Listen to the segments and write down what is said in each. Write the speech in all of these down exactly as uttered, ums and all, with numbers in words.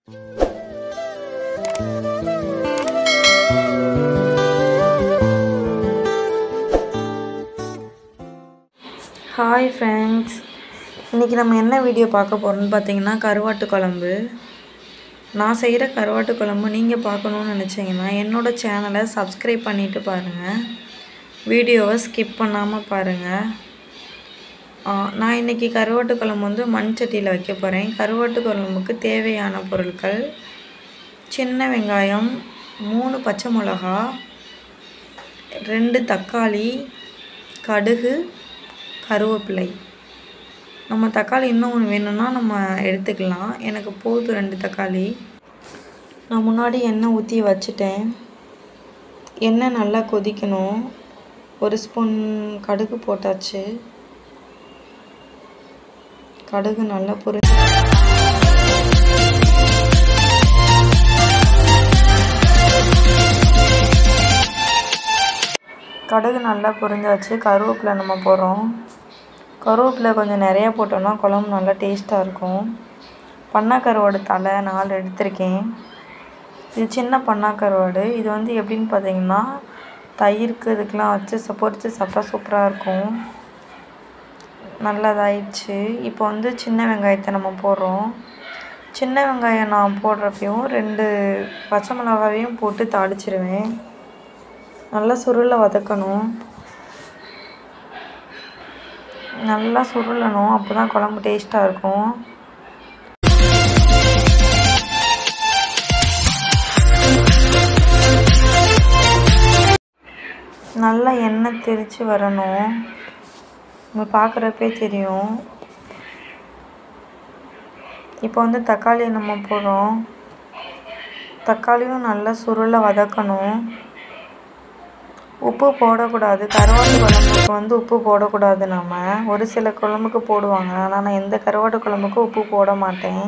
Hi friends, இன்றைக்கி நம்ம என்ன வீடியோ பார்க்க போகிறோம்னு பார்த்தீங்கன்னா கருவாட்டு குழம்பு. நான் செய்கிற கருவாட்டு குழம்பு நீங்கள் பார்க்கணுன்னு நினச்சிங்கன்னா என்னோடய சேனலை சப்ஸ்கிரைப் பண்ணிவிட்டு பாருங்கள், வீடியோவை ஸ்கிப் பண்ணாமல் பாருங்கள். நான் இன்றைக்கி கருவாட்டு குழம்பு வந்து மண் சட்டியில் வைக்க போகிறேன். கருவாட்டு குழம்புக்கு தேவையான பொருட்கள்: சின்ன வெங்காயம், மூணு பச்சை மிளகா, ரெண்டு தக்காளி, கடுகு, கருவேப்பிலை. நம்ம தக்காளி இன்னும் ஒன்று வேணும்னா நம்ம எடுத்துக்கலாம். எனக்கு போதும் ரெண்டு தக்காளி. நான் முன்னாடி எண்ணெய் ஊற்றி வச்சுட்டேன். எண்ணெய் நல்லா கொதிக்கணும். ஒரு ஸ்பூன் கடுகு போட்டாச்சு. கடுகு நல்லா பொரி கடுகு நல்லா பொரிஞ்சாச்சு. கருவேப்பிலை நம்ம போடுறோம். கருவேப்பிலை கொஞ்சம் நிறையா போட்டோம்னா குழம்பு நல்லா டேஸ்ட்டாக இருக்கும். பண்ணாக்கருவாடு தலை நாலு எடுத்திருக்கேன். இது சின்ன பண்ணாக்கருவாடு. இது வந்து எப்படின்னு பார்த்தீங்கன்னா தயிருக்கு இதுக்கெலாம் வச்சு பொரித்து சாப்பிட்டா சூப்பராக இருக்கும். நல்லதாயிடுச்சு. இப்போ வந்து சின்ன வெங்காயத்தை நம்ம போடுறோம். சின்ன வெங்காயம் நான் போடுறப்பையும் ரெண்டு பச்சை மிளகாவையும் போட்டு தாளிச்சிருவேன். நல்லா சுருளை வதக்கணும். நல்லா சுருளணும், அப்போ தான் குழம்பு டேஸ்ட்டாக இருக்கும். நல்லா எண்ணெய் தெரித்து வரணும். நம்ம பார்க்குறப்பே தெரியும். இப்போ வந்து தக்காளியை நம்ம போடுறோம். தக்காளியும் நல்லா சுருளை வதக்கணும். உப்பு போடக்கூடாது. கருவாட்டு குழம்புக்கு வந்து உப்பு போடக்கூடாது. நம்ம ஒரு சில குழம்புக்கு போடுவாங்க, ஆனால் நான் எந்த கருவாட்டு குழம்புக்கு உப்பு போட மாட்டேன்.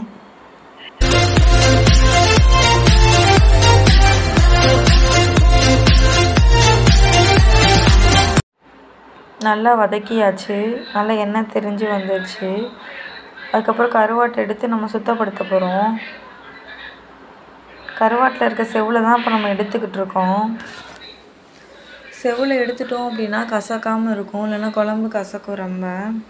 நல்லா வதக்கியாச்சு. நல்லா எண்ணெய் தெரிஞ்சு வந்துடுச்சு. அதுக்கப்புறம் கருவாட்டை எடுத்து நம்ம சுத்தப்படுத்த போகிறோம். கருவாட்டில் இருக்க செவ்வில் தான் இப்போ நம்ம எடுத்துக்கிட்டு இருக்கோம். செவ்வில் எடுத்துட்டோம் அப்படின்னா கசக்காமல் இருக்கும், இல்லைன்னா குழம்பு கசக்கும். ரொம்ப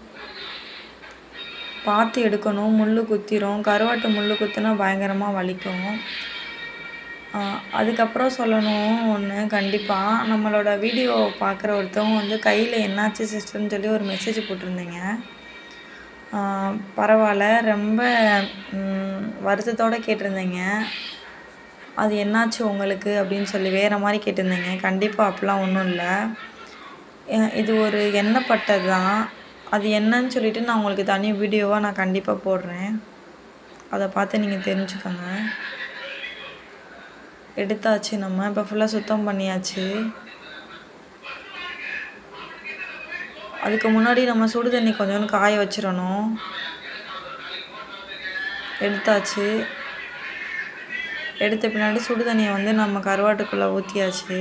பார்த்து எடுக்கணும். முள் குத்திரும். கருவாட்டு முள் குத்தினா பயங்கரமாக வலிக்கும். அதுக்கப்புறம் சொல்லணும் ஒன்று, கண்டிப்பாக நம்மளோட வீடியோ பார்க்குற ஒருத்தவங்க வந்து கையில் என்னாச்சு சிஸ்டர்னு சொல்லி ஒரு மெசேஜ் போட்டிருந்தீங்க. பரவாயில்ல, ரொம்ப வருத்தத்தோடு கேட்டிருந்தீங்க. அது என்னாச்சு உங்களுக்கு அப்படின்னு சொல்லி வேறு மாதிரி கேட்டிருந்தீங்க. கண்டிப்பாக அப்படிலாம் ஒன்றும் இல்லை. இது ஒரு எண்ணெய் பட்டது தான். அது என்னன்னு சொல்லிவிட்டு நான் உங்களுக்கு தனி வீடியோவாக நான் கண்டிப்பாக போடுறேன். அதை பார்த்து நீங்கள் தெரிஞ்சுக்கோங்க. எடுத்தாச்சு. நம்ம இப்போ ஃபுல்லாக சுத்தம் பண்ணியாச்சு. அதுக்கு முன்னாடி நம்ம சுடு தண்ணி கொஞ்சோண்டு காய வச்சிடணும். எடுத்தாச்சு. எடுத்த பின்னாடி சுடு தண்ணியை வந்து நம்ம கருவாட்டுக்குள்ளே ஊற்றியாச்சு.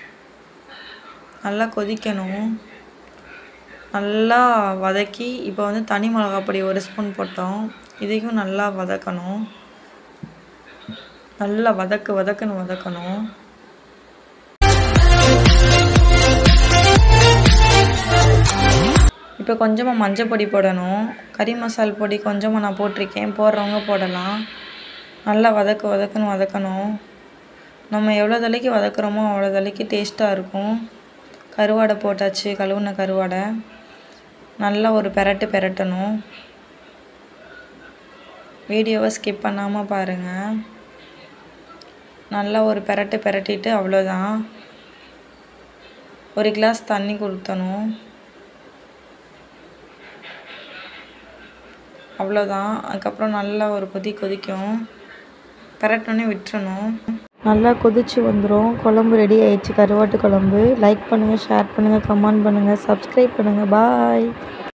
நல்லா கொதிக்கணும். நல்லா வதக்கி இப்போ வந்து தனி மிளகாய் பொடி ஒரு ஸ்பூன் போட்டோம். இதையும் நல்லா வதக்கணும். நல்லா வதக்கு வதக்குன்னு வதக்கணும். இப்போ கொஞ்சமாக மஞ்சள் பொடி போடணும். கறி மசால் பொடி கொஞ்சமாக நான் போட்டிருக்கேன், போடுறவங்க போடலாம். நல்லா வதக்கு வதக்குன்னு வதக்கணும். நம்ம எவ்வளோ தலைக்கு வதக்குறோமோ அவ்வளோ தலைக்கு டேஸ்ட்டாக இருக்கும். கருவாடை போட்டாச்சு, கழுவுன கருவாடை. நல்லா ஒரு பெரட்டு பெரட்டணும். வீடியோவை ஸ்கிப் பண்ணாமல் பாருங்கள். நல்லா ஒரு பெரட்டு பெரட்டிட்டு அவ்வளோதான். ஒரு கிளாஸ் தண்ணி கொடுத்தணும். அவ்வளோதான். அதுக்கப்புறம் நல்லா ஒரு கொதி கொதிக்கும். பெரட்டோன்னே விட்டுறணும். நல்லா கொதிச்சு வந்துடும். குழம்பு ரெடி ஆயிடுச்சு. கருவாட்டு குழம்பு. லைக் பண்ணுங்கள், ஷேர் பண்ணுங்கள், கமெண்ட் பண்ணுங்கள், சப்ஸ்கிரைப் பண்ணுங்கள். பாய்.